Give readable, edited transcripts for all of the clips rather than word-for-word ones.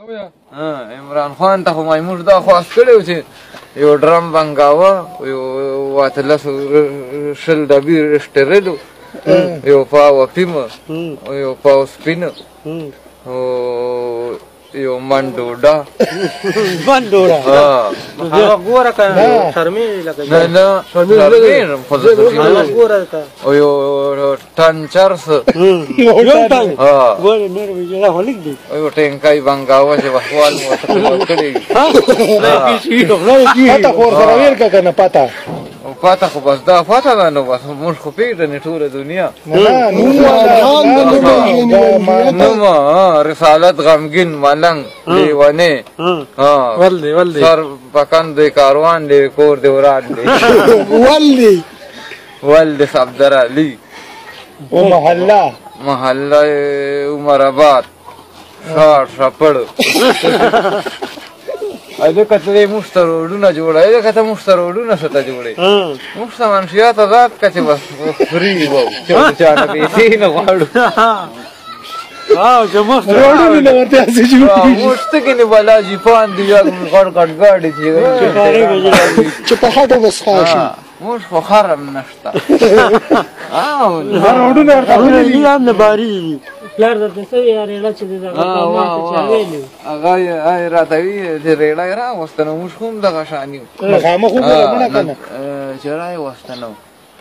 عمران خان ته خو مایموش دا خواست کړی و چې یو ډرم بنګاوه یو اتلس شل ډبي سټیرایډو یو پاو افیم یو پاو سپین یو من ډوډا هغه ګوره کنه شرمېږي لکه نه شرمېږم خو زه ګوره او یو ټن چرس یو ټن ګوره نور ویجلا هلیک دی یو ټینکای بنګاوه چې وحوال مو ورته کړی پته خور سره ویل کنه پته پته خو بس دا پته ده نو بس موږ خو پېژنې ټوله دنیا نوم رسالت غمګین ملنګ لیونی سر پکن دی کاروان دی کور دی وران دی ولد صفدر علی و محله عمر آباد ښار شپړ ځکه ته دې موږ ته روډونه جوړوي ځکه ته موږ ته روډونه څه ته جوړوي موږ ته منشیات آزاد که چې بس فري به چې چا نه پیسې نه غواړو موږ ته کې نه بلا جیپان دي یا غړ غړ ګاډي چې په هټو وسخه شي موږ خو خرم نشته روډونه هم نه باري پلار درته څه یې ریړه چې دغه هغه راته وي چې ریړه یې راوسته نو موږ خو هم دغه شان یو مخامخ وګوره که نه چې را یې وسته نو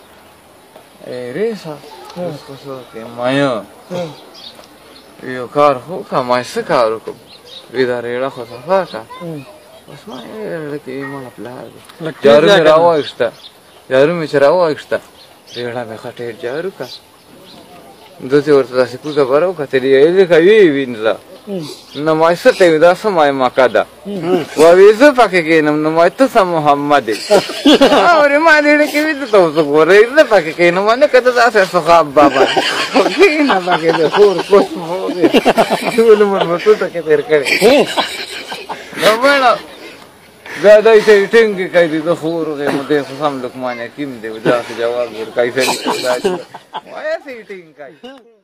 ریسه اوس خو څه وکړې مایه یو کار خو وکړه ما یې څه کار وکړم وي دا ریړه خو صفا کړه بس ما یې ریړه کې ماله پلار دی جارو مې راوایسته چې راوایسته ریړه مې ښه ټیټ جارو کړه ده چې ورته داسې کوزه به راوکتلې یې ځکه ویې وینځله نو ما یې څه ته وي دا څه ما یې مکه ده وایي زه پکې کښېنم نو ما یې ته څه محمد یې اورې ما ریړه کې وي ته اوس ګورې زه پکې کښېنم نه که ته داسې سخاب بابا کښېنه پکې د خور کوس مو ټول عمر به توته کې تېر کړی نو مړه بیا دی ته یې ټینګې کوي د خور غېمو دی خو سم لقمان حکیم دی داسې جواب ورکوي وایه څه یې ټینګ کوي